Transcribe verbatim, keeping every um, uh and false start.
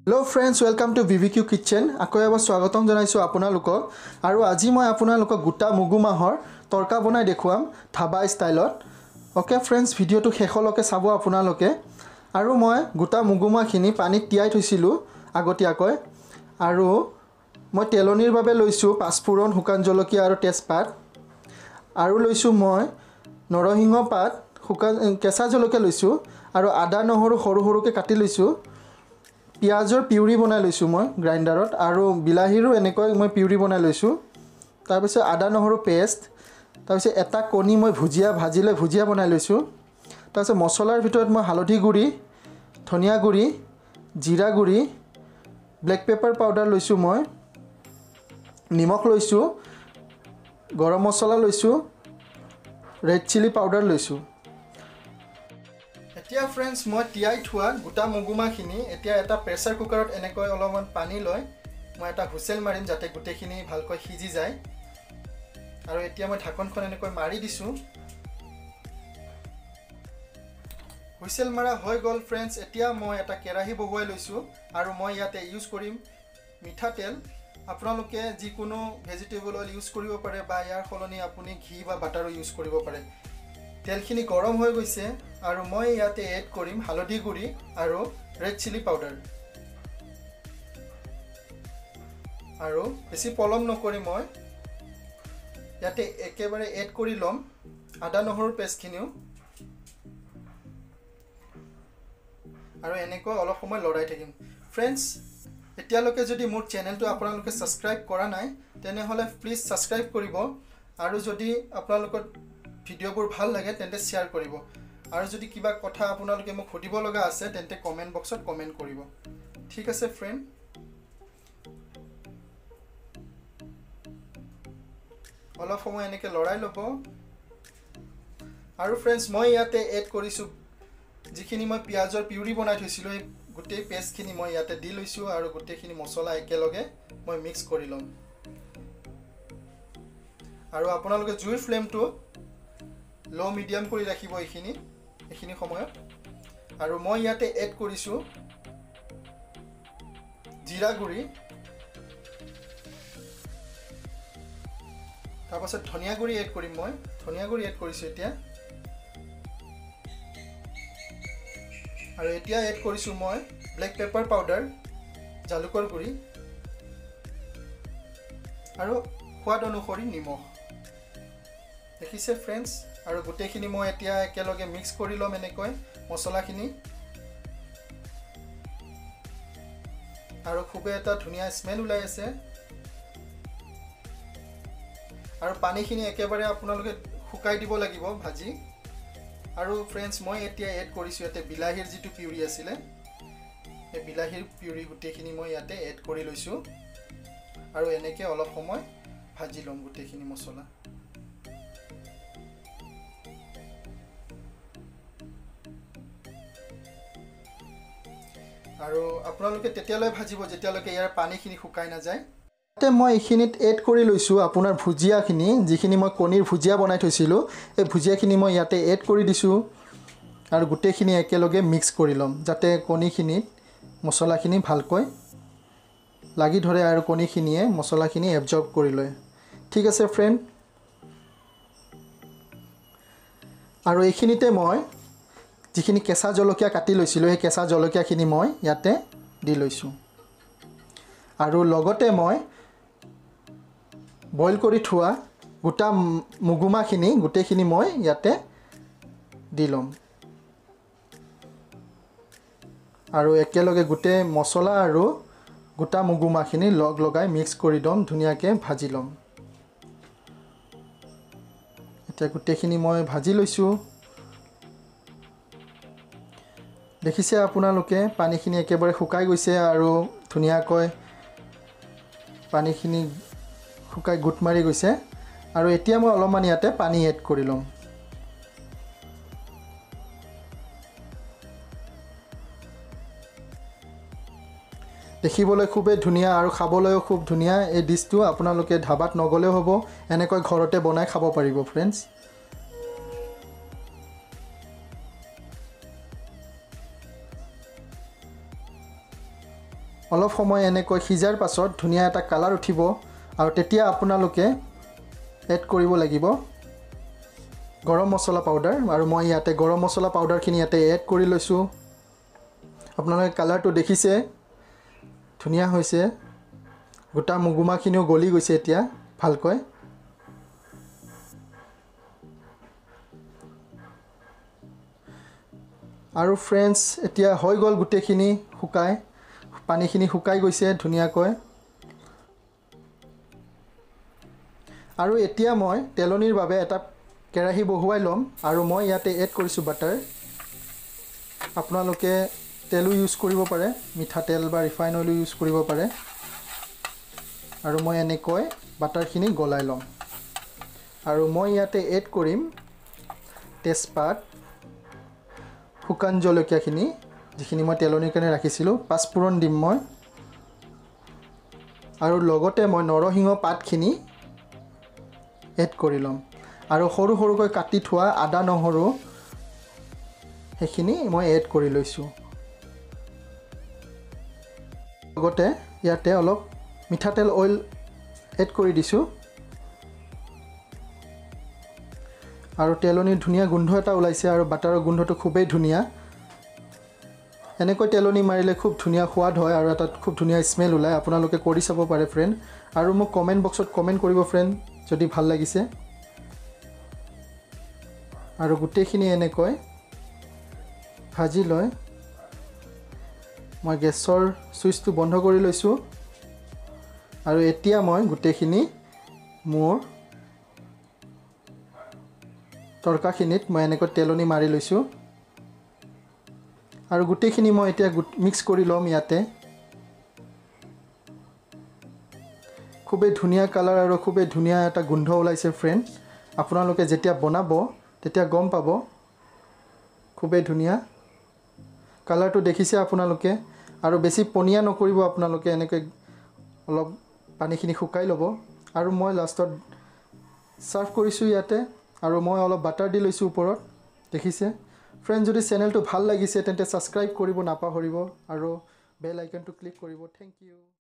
Hello friends, welcome to B B Q Kitchen. আকৌ এবাৰ স্বাগতম জনাইছো আপোনালোকক আৰু আজি মই আপোনালোকক গোটা মুগু মাহৰ তৰকা বনাই দেখুৱাম ধাবা ষ্টাইলত। ওকে ফ্ৰেন্ডছ, ভিডিওটো শেষলৈকে চাব আপোনালোকে। আৰু মই গোটা মুগু মাহখিনি পানীত তিয়াই থৈছিলো আগতীয়াকৈ আৰু মই তেলনিৰ বাবে লৈছো পাঁচফোৰণ, শুকান জলকীয়া আৰু তেজপাত। আৰু লৈছো মই নৰসিংহ পাত, শুকান কেঁচা জলকীয়া লৈছো আৰু আদা নহৰু সৰু সৰুকৈ কাটি লৈছো। পিয়াজৰ পিউৰি বনাই লৈছো মই গ্ৰাইণ্ডাৰত আৰু বিলাহীৰো এনেকৈ মই পিউৰি বনাই লৈছো। তাৰ পিছত আদা নহৰু পেষ্ট, তাৰ পিছত এটা কণী মই ভুজিয়া ভাজি লৈ ভুজিয়া বনাই লৈছো। তাৰ পিছত মছলাৰ ভিতৰত মই হালধি গুড়ি, ধনিয়া গুড়ি, জিৰা গুড়ি, ব্লেক পেপাৰ পাউডাৰ লৈছো, মই নিমখ লৈছো, গৰম মছলা লৈছো, ৰেড চিলি পাউডাৰ লৈছো। এতিয়া ফ্ৰেন্ডছ, মই তিয়াই থোৱা গোটা মুগু মাহখিনি এতিয়া এটা প্ৰেছাৰ কুকাৰত এনেকৈ অলপমান পানী লৈ মই এটা হুইচেল মাৰিম যাতে গোটেইখিনি ভালকৈ সিজি যায়। আৰু এতিয়া মই ঢাকনখন এনেকৈ মাৰি দিছোঁ। হুইচেল মাৰা হৈ গ'ল ফ্ৰেন্ডছ। এতিয়া মই এটা কেৰাহী বহুৱাই লৈছোঁ আৰু মই ইয়াতে ইউজ কৰিম মিঠাতেল। আপোনালোকে যিকোনো ভেজিটেবল অইল ইউজ কৰিব পাৰে বা ইয়াৰ সলনি আপুনি ঘি বা বাটাৰো ইউজ কৰিব পাৰে। তেলখিনি গৰম হৈ গৈছে আৰু মই ইয়াতে এড কৰিম হালধি গুড়ি আৰু ৰেড চিলি পাউডাৰ। আৰু বেছি পলম নকৰি মই ইয়াতে একেবাৰে এড কৰি ল'ম আদা নহৰুৰ পেষ্টখিনিও। আৰু এনেকৈ অলপ সময় লৰাই থাকিম ফ্ৰেন্ডছ। এতিয়ালৈকে যদি মোৰ চেনেলটো আপোনালোকে ছাবস্ক্ৰাইব কৰা নাই তেনেহ'লে প্লিজ ছাবস্ক্ৰাইব কৰিব আৰু যদি আপোনালোকৰ ভিডিঅ'বোৰ ভাল লাগে তেন্তে শ্বেয়াৰ কৰিব। আৰু যদি কিবা কথা আপোনালোকে মোক সুধিব লগা আছে তেন্তে কমেণ্ট বক্সত কমেণ্ট কৰিব। ঠিক আছে ফ্ৰেণ্ড, অলপ সময় এনেকৈ লৰাই ল'ব। আৰু ফ্ৰেণ্ডছ, মই ইয়াতে এড কৰিছোঁ যিখিনি মই পিঁয়াজৰ পিউৰি বনাই থৈছিলোঁ, এই গোটেই পেষ্টখিনি মই ইয়াতে দি লৈছোঁ আৰু গোটেইখিনি মছলা একেলগে মই মিক্স কৰি ল'ম। আৰু আপোনালোকে জুইৰ ফ্লেমটো ল' মিডিয়াম কৰি ৰাখিব এইখিনি এইখিনি সময়ত। আৰু মই ইয়াতে এড কৰিছোঁ জিৰা গুড়ি, তাৰপাছত ধনিয়া গুড়ি এড কৰিম। মই ধনিয়া গুড়ি এড কৰিছোঁ এতিয়া। আৰু এতিয়া এড কৰিছোঁ মই ব্লেক পেপাৰ পাউডাৰ, জালুকৰ গুড়ি আৰু সোৱাদ অনুসৰি নিমখ। দেখিছে ফ্ৰেণ্ডছ? আৰু গোটেইখিনি মই এতিয়া একেলগে মিক্স কৰি ল'ম এনেকৈ মছলাখিনি। আৰু খুবেই এটা ধুনীয়া স্মেল ওলাই আছে। আৰু পানীখিনি একেবাৰে আপোনালোকে শুকাই দিব লাগিব ভাজি। আৰু ফ্ৰেণ্ডছ, মই এতিয়া এড কৰিছোঁ ইয়াতে বিলাহীৰ যিটো পিউৰি আছিলে, এই বিলাহীৰ পিউৰি গোটেইখিনি মই ইয়াতে এড কৰি লৈছোঁ। আৰু এনেকৈ অলপ সময় ভাজি ল'ম গোটেইখিনি মছলা। আৰু আপোনালোকে তেতিয়ালৈ ভাজিব যেতিয়ালৈকে ইয়াৰ পানীখিনি শুকাই নাযায়। ইয়াতে মই এইখিনিত এড কৰি লৈছোঁ আপোনাৰ ভুজিয়াখিনি, যিখিনি মই কণীৰ ভুজিয়া বনাই থৈছিলোঁ, এই ভুজিয়াখিনি মই ইয়াতে এড কৰি দিছোঁ। আৰু গোটেইখিনি একেলগে মিক্স কৰি ল'ম যাতে কণীখিনিত মছলাখিনি ভালকৈ লাগি ধৰে আৰু কণীখিনিয়ে মছলাখিনি এবজৰ্ব কৰি লয়। ঠিক আছে ফ্ৰেণ্ড। আৰু এইখিনিতে মই যিখিনি কেঁচা জলকীয়া কাটি লৈছিলোঁ, সেই কেঁচা জলকীয়াখিনি মই ইয়াতে দি লৈছোঁ। আৰু লগতে মই বইল কৰি থোৱা গোটা মুগু মাহখিনি গোটেইখিনি মই ইয়াতে দি ল'ম। আৰু একেলগে গোটেই মছলা আৰু গোটা মুগু মাহখিনি লগ লগাই মিক্স কৰি ল'ম, ধুনীয়াকৈ ভাজি ল'ম। এতিয়া গোটেইখিনি মই ভাজি লৈছোঁ। দেখিছে আপোনালোকে পানীখিনি একেবাৰে শুকাই গৈছে আৰু ধুনীয়াকৈ পানীখিনি শুকাই গোট মাৰি গৈছে। আৰু এতিয়া মই অলপমান ইয়াতে পানী এড কৰি ল'ম। দেখিবলৈ খুবেই ধুনীয়া আৰু খাবলৈও খুব ধুনীয়া। এই ডিছটো আপোনালোকে ধাবাত নগ'লেও হ'ব, এনেকৈ ঘৰতে বনাই খাব পাৰিব ফ্ৰেণ্ডছ। অলপ সময় এনেকৈ সিজাৰ পাছত ধুনীয়া এটা কালাৰ উঠিব আৰু তেতিয়া আপোনালোকে এড কৰিব লাগিব গৰম মছলা পাউডাৰ আৰু মই ইয়াতে গৰম মছলা পাউডাৰখিনি ইয়াতে এড কৰি লৈছোঁ আপোনালোকে কালাৰটো দেখিছে ধুনীয়া হৈছে গোটা মুগুমাখিনিও গলি গৈছে এতিয়া ভালকৈ আৰু ফ্ৰেণ্ডছ এতিয়া হৈ গ'ল গোটেইখিনি শুকাই পানীখিনি শুকাই গৈছে ধুনীয়াকৈ আৰু এতিয়া মই তেলনিৰ বাবে এটা কেৰাহী বহুৱাই ল'ম আৰু মই ইয়াতে এড কৰিছোঁ বাটাৰ আপোনালোকে তেলো ইউজ কৰিব পাৰে মিঠাতেল বা ৰিফাইন অইলো ইউজ কৰিব পাৰে আৰু মই এনেকৈ বাটাৰখিনি গলাই ল'ম আৰু মই ইয়াতে এড কৰিম তেজপাত শুকান জলকীয়াখিনি যিখিনি মই তেলনিৰ কাৰণে ৰাখিছিলোঁ পাঁচফোৰণ দিম মই আৰু লগতে মই নৰসিংহ পাতখিনি এড কৰি ল'ম আৰু সৰু সৰুকৈ কাটি থোৱা আদা নহৰু সেইখিনি মই এড কৰি লৈছোঁ লগতে ইয়াতে অলপ মিঠাতেল অইল এড কৰি দিছোঁ আৰু তেলনিৰ ধুনীয়া গোন্ধ এটা ওলাইছে আৰু বাটাৰৰ গোন্ধটো খুবেই ধুনীয়া এনেকৈ তেলনি মাৰিলে খুব ধুনীয়া সোৱাদ হয় আৰু এটা খুব ধুনীয়া স্মেল ওলায় আপোনালোকে কৰি চাব পাৰে ফ্ৰেণ্ড আৰু মোক কমেণ্ট বক্সত কমেণ্ট কৰিব ফ্ৰেণ্ড যদি ভাল লাগিছে আৰু গোটেইখিনি এনেকৈ ভাজি লৈ মই গেছৰ চুইচটো বন্ধ কৰি লৈছোঁ আৰু এতিয়া মই গোটেইখিনি মোৰ তৰকাখিনিত মই এনেকৈ তেলনি মাৰি লৈছোঁ আৰু গোটেইখিনি মই এতিয়া মিক্স কৰি ল'ম ইয়াতে খুবেই ধুনীয়া কালাৰ আৰু খুবেই ধুনীয়া এটা গোন্ধ ওলাইছে ফ্ৰেণ্ড আপোনালোকে যেতিয়া বনাব তেতিয়া গম পাব খুবেই ধুনীয়া কালাৰটো দেখিছে আপোনালোকে আৰু বেছি পনীয়া নকৰিব আপোনালোকে এনেকৈ অলপ পানীখিনি শুকাই ল'ব আৰু মই লাষ্টত সাৰ্ভ কৰিছোঁ ইয়াতে আৰু মই অলপ বাটাৰ দি লৈছোঁ ওপৰত দেখিছে ফ্ৰেণ্ড যদি চেনেলটো ভাল লাগিছে তেন্তে সাবস্ক্ৰাইব কৰিব নাপাহৰিব আৰু বেল আইকনটো ক্লিক কৰিব থেংক ইউ